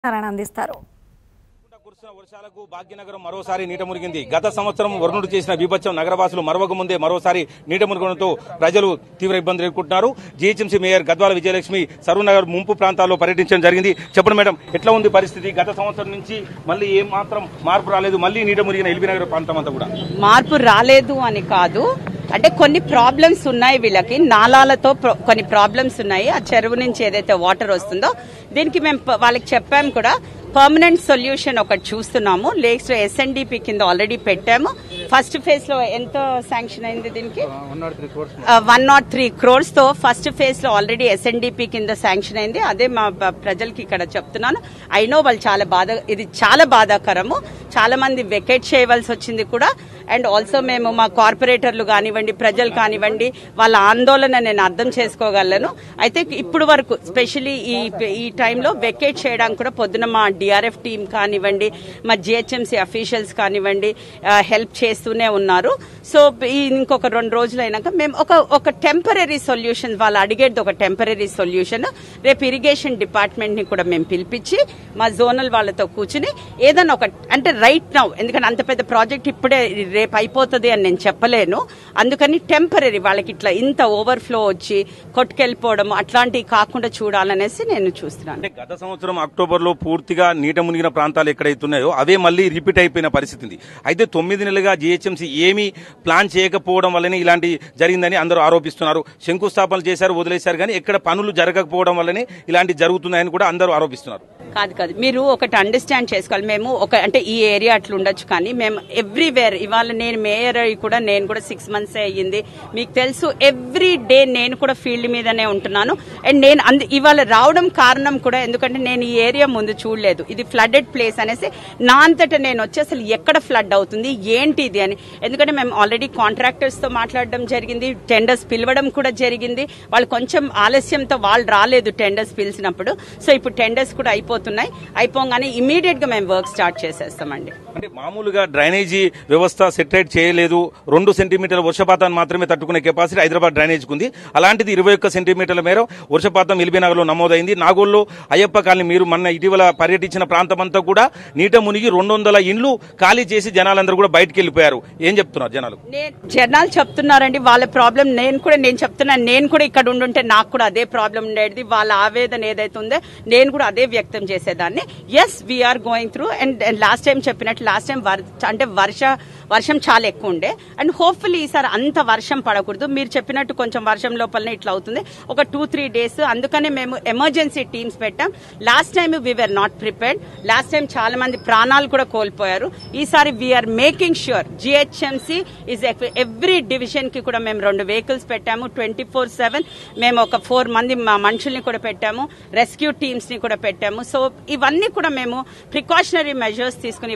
అందిస్తారు. వర్షాలకు భాగ్యనగరం మరోసారి నీట మునిగింది. గత సంవత్సరం వరుణుడు చేసిన బీభత్సం నగరవాసులు మరవక ముందే మరోసారి నీట మునగడంతో ప్రజలు తీవ్ర ఇబ్బందులు ఎదుర్కొంటున్నారు. జీహెచ్ఎంసీ మేయర్ గద్వాల విజయలక్ష్మి సరూనగర్ ముంపు ప్రాంతాల్లో పర్యటించడం జరిగింది. చెప్పండి మేడం, ఎట్లా ఉంది పరిస్థితి? గత సంవత్సరం నుంచి మళ్ళీ ఏం మాత్రం మార్పు రాలేదు. మళ్ళీ నీట మునిగిన ఎల్బీ నగర్ ప్రాంతం అంతా కూడా మార్పు రాలేదు అని కాదు, అంటే కొన్ని ప్రాబ్లమ్స్ ఉన్నాయి. వీళ్ళకి నాలాలతో కొన్ని ప్రాబ్లమ్స్ ఉన్నాయి. ఆ చెరువు నుంచి ఏదైతే వాటర్ వస్తుందో దీనికి మేము వాళ్ళకి చెప్పాము కూడా. పర్మనెంట్ సొల్యూషన్ ఒకటి చూస్తున్నాము. లేక్స్ SNDP కింద ఆల్రెడీ పెట్టాము. ఫస్ట్ ఫేజ్ లో ఎంత శాంక్షన్ అయింది? దీనికి 103 crores తో ఫస్ట్ ఫేజ్ లో ఆల్రెడీ SNDP కింద శాంక్షన్ అయింది. అదే మా ప్రజలకి ఇక్కడ చెప్తున్నాను. ఐ నో వాళ్ళు ఇది చాలా బాధాకరము. చాలా మంది వెకేట్ చేయవలసి వచ్చింది కూడా. అండ్ ఆల్సో మేము మా కార్పొరేటర్లు కానివ్వండి, ప్రజలు కానివ్వండి, వాళ్ళ ఆందోళన నేను అర్థం చేసుకోగలను. అయితే ఇప్పుడు వరకు స్పెషల్లీ ఈ టైంలో వెకేట్ చేయడానికి కూడా పొద్దున మా DRF టీం కానివ్వండి, మా GHMC అఫీషియల్స్ కానివ్వండి హెల్ప్ చేస్తూనే ఉన్నారు. సో ఇంకొక 2 రోజులు అయినాక మేము ఒక టెంపరీ సొల్యూషన్, వాళ్ళు అడిగేది ఒక టెంపరీ సొల్యూషన్. రేపు ఇరిగేషన్ డిపార్ట్మెంట్ ని కూడా మేము పిలిపించి మా జోనల్ వాళ్ళతో కూర్చుని ఏదైనా ఒక, అంటే రైట్ నౌ, ఎందుకంటే అంత పెద్ద ప్రాజెక్ట్ ఇప్పుడే రేపు అయిపోతుంది అని నేను చెప్పలేను. అందుకని టెంపరీ వాళ్ళకి ఇట్లా ఇంత ఓవర్ఫ్లో వచ్చి కొట్టుకెళ్ళిపోవడం అట్లాంటివి కాకుండా చూడాలనేసి నేను చూస్తున్నాను. గత సంవత్సరం అక్టోబర్ లో పూర్తిగా నీట మునిగిన ప్రాంతాలు ఎక్కడైతున్నాయో అవే మళ్ళీ రిపీట్ అయిపోయిన పరిస్థితి ఉంది. అయితే 9 నెలలుగా GHMC ఏమీ ప్లాన్ చేయకపోవడం వల్లనే ఇలాంటి జరిగిందని అందరూ ఆరోపిస్తున్నారు. శంకుస్థాపనలు చేశారు, వదిలేశారు, కానీ ఎక్కడ పనులు జరగకపోవడం వల్లనే ఇలాంటి జరుగుతున్నాయని కూడా అందరూ ఆరోపిస్తున్నారు. కాదు, మీరు ఒకటి అండర్స్టాండ్ చేసుకోవాలి. మేము అంటే ఈ ఏరియా అట్లా ఉండొచ్చు, కానీ మేము ఎవ్రీవేర్, ఇవాళ నేను మేయర్ కూడా, నేను కూడా 6 months అయ్యింది. మీకు తెలుసు, ఎవ్రీ డే నేను కూడా ఫీల్డ్ మీదనే ఉంటున్నాను. అండ్ నేను ఇవాళ రావడం కారణం కూడా ఎందుకంటే నేను ఈ ఏరియా ముందు చూడలేదు. ఇది ఫ్లడెడ్ ప్లేస్ అనేసి నా అంతటా నేను వచ్చి అసలు ఎక్కడ ఫ్లడ్ అవుతుంది ఏంటి ఇది అని. ఎందుకంటే మేము ఆల్రెడీ కాంట్రాక్టర్స్ తో మాట్లాడడం జరిగింది, టెండర్స్ పిలవడం కూడా జరిగింది. వాళ్ళు కొంచెం ఆలస్యంతో వాళ్ళు రాలేదు టెండర్స్ పిలిచినప్పుడు. సో ఇప్పుడు టెండర్స్ కూడా అయిపోగానే ఇమీడియట్ గా మేము వర్క్ స్టార్ట్ చేసేస్తామండి. అంటే మామూలుగా డ్రైనేజీ వ్యవస్థ సెటరేట్ చేయలేదు. 2 సెంటీమీటర్ల వర్షపాతాన్ని మాత్రమే తట్టుకునే కెపాసిటీ హైదరాబాద్ డ్రైనేజ్ కు ఉంది. అలాంటిది 21 సెంటీమీటర్ల మేర వర్షపాతం ఎల్బీ నగర్ లో నమోదైంది. నాగోల్లో అయ్యప్ప కాలనీ, మీరు మొన్న ఇటీవల పర్యటించిన ప్రాంతం అంతా కూడా నీట మునిగి 200 ఇండ్లు ఖాళీ చేసి జనాలందరూ కూడా బయటకు వెళ్ళిపోయారు. ఏం చెప్తున్నారు జనాలు? జనాలు చెప్తున్నారండి వాళ్ళ ప్రాబ్లం. నేను చెప్తున్నాను, నేను కూడా ఇక్కడ ఉండుంటే నాకు కూడా అదే ప్రాబ్లం ఉండేది. వాళ్ళ ఆవేదన ఏదైతే ఉందో నేను కూడా అదే వ్యక్తం చేసేదాన్ని. Yes, we're going through. And last time చెప్పినట్టు, లాస్ట్ టైం అంటే వర్షం చాలా ఎక్కువ ఉండే. అండ్ హోప్ఫుల్లీ ఈసారి అంత వర్షం పడకూడదు. మీరు చెప్పినట్టు కొంచెం వర్షం లోపలనే ఇట్లా అవుతుంది. ఒక 2-3 days. అందుకనే మేము ఎమర్జెన్సీ టీమ్స్ పెట్టాం. Last time we're not prepared. Last time చాలా మంది ప్రాణాలు కూడా కోల్పోయారు. ఈసారి we're making sure GHMC is every division కి కూడా మేము 2 vehicles పెట్టాము. 24/7 మేము ఒక 4 మంది మనుషుల్ని కూడా పెట్టాము. రెస్క్యూ టీమ్స్ ని కూడా పెట్టాము. సో ఇవన్నీ కూడా మేము ప్రికాషనరీ మెజర్స్ తీసుకుని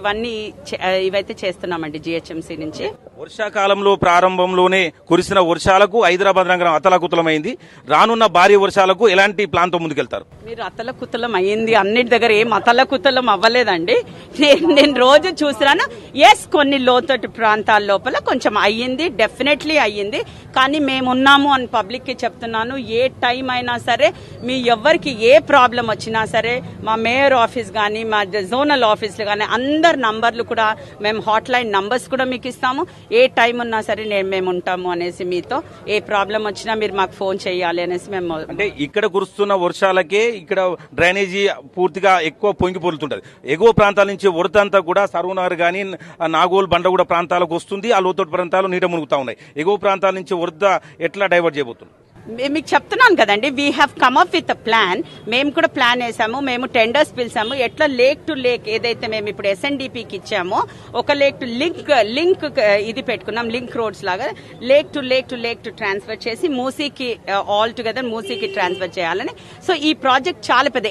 ఇవైతే చేస్తున్నామండి GHMC నుంచి. వర్షాకాలంలో ప్రారంభంలోనే కురిసిన వర్షాలకు హైదరాబాద్ నగరం అతలాకుతలమైంది. రానున్న భారీ వర్షాలకు ఎలాంటి ప్లాన్ తో ముందుకెళ్తారు? మీరు అతలకుతలం అయ్యింది, అన్నిటి దగ్గర ఏం అతలకుతలం అవ్వలేదండి. నేను రోజు చూసినాను. ఎస్, కొన్ని లోతట్టు ప్రాంతాల లోపల కొంచెం అయ్యింది, డెఫినెట్లీ అయ్యింది. కానీ మేమున్నాము అని పబ్లిక్ కి చెప్తున్నాను. ఏ టైం అయినా సరే, మీ ఎవరికి ఏ ప్రాబ్లం వచ్చినా సరే, మా మేయర్ ఆఫీస్ కానీ, మా జోనల్ ఆఫీసులు కానీ, అందరి నంబర్లు కూడా మేము హాట్లైన్ నంబర్స్ కూడా మీకు ఇస్తాము. ఏ టైం ఉన్నా సరే మేము ఉంటాము అనేసి, మీతో ఏ ప్రాబ్లం వచ్చినా మీరు మాకు ఫోన్ చేయాలి అనేసి మేము. అంటే ఇక్కడ కురుస్తున్న వర్షాలకే ఇక్కడ డ్రైనేజీ పూర్తిగా ఎక్కువ పొంగిపోతుంటది. ఎగువ ప్రాంతాల నుంచి వరద అంతా కూడా సరూనగర్ గానీ, నాగోల్, బండగూడ ప్రాంతాలకు వస్తుంది. ఆ లోతట్టు ప్రాంతాలు నీట మునుగుతా ఉన్నాయి. ఎగువ ప్రాంతాల నుంచి వరద ఎట్లా డైవర్ట్ చేయబోతుంది? మీకు చెప్తున్నాను కదండి, we have come up with a plan. మేము కూడా ప్లాన్ వేసాము. మేము టెండర్స్ పిలిచాము. ఎట్లా లేక్ టు లేక్ ఏదైతే మేము ఇప్పుడు SNDPకి ఇచ్చామో, ఒక లేక్ టు లింక్ ఇది పెట్టుకున్నాం, లింక్ రోడ్స్ లాగా లేక్ టు ట్రాన్స్ఫర్ చేసి మూసీకి ఆల్ టుగెదర్ మూసీకి ట్రాన్స్ఫర్ చేయాలని. సో ఈ ప్రాజెక్ట్ చాలా పెద్ద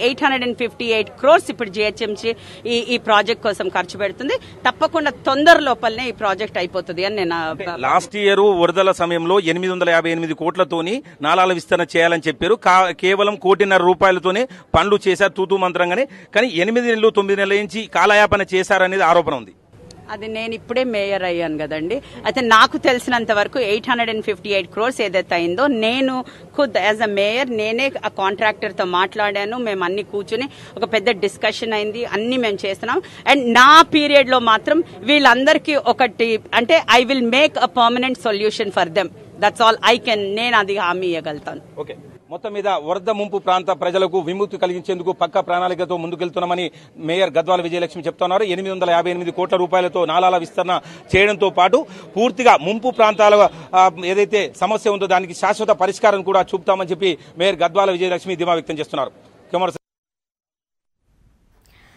858 crores ఇప్పుడు GHMC ఈ ప్రాజెక్ట్ కోసం ఖర్చు పెడుతుంది. తప్పకుండా తొందర లోపలనే ఈ ప్రాజెక్ట్ అయిపోతుంది అని నేను. లాస్ట్ ఇయర్ వరదల సమయంలో 858 కోట్లతోని నాలాల విస్తరణ చేయాలని చెప్పారు. కేవలం 1.5 కోటితోనే పనులు చేశారు తూతూ మంత్రంగానే. కానీ 8 నెలలు 9 నెలల నుంచి కాలయాపన చేశారనేది ఆరోపణ ఉంది. అది నేను ఇప్పుడే మేయర్ అయ్యాను కదండి. అయితే నాకు తెలిసినంత వరకు 858 crores ఏదైతే అయిందో నేను ఖుద్ యాజ్ అ మేయర్ నేనే ఆ కాంట్రాక్టర్ తో మాట్లాడాను. మేము అన్ని కూర్చుని ఒక పెద్ద డిస్కషన్ అయింది, అన్ని మేము చేస్తున్నాం. అండ్ నా పీరియడ్ లో మాత్రం వీళ్ళందరికీ ఒకటి అంటే I will make a permanent solution for them. That's all I can. నేను అది హామీ ఇవ్వగలుగుతాను. ఓకే, మొత్తం మీద వరద ముంపు ప్రాంత ప్రజలకు విముక్తి కలిగించేందుకు పక్క ప్రణాళికతో ముందుకెళ్తున్నామని మేయర్ గద్వాల విజయలక్ష్మి చెప్తున్నారు. 858 కోట్ల రూపాయలతో నాలాల విస్తరణ చేయడంతో పాటు పూర్తిగా ముంపు ప్రాంతాల ఏదైతే సమస్య ఉందో దానికి శాశ్వత పరిష్కారం కూడా చూపుతామని చెప్పి మేయర్ గద్వాల విజయలక్ష్మి ధీమా వ్యక్తం చేస్తున్నారు.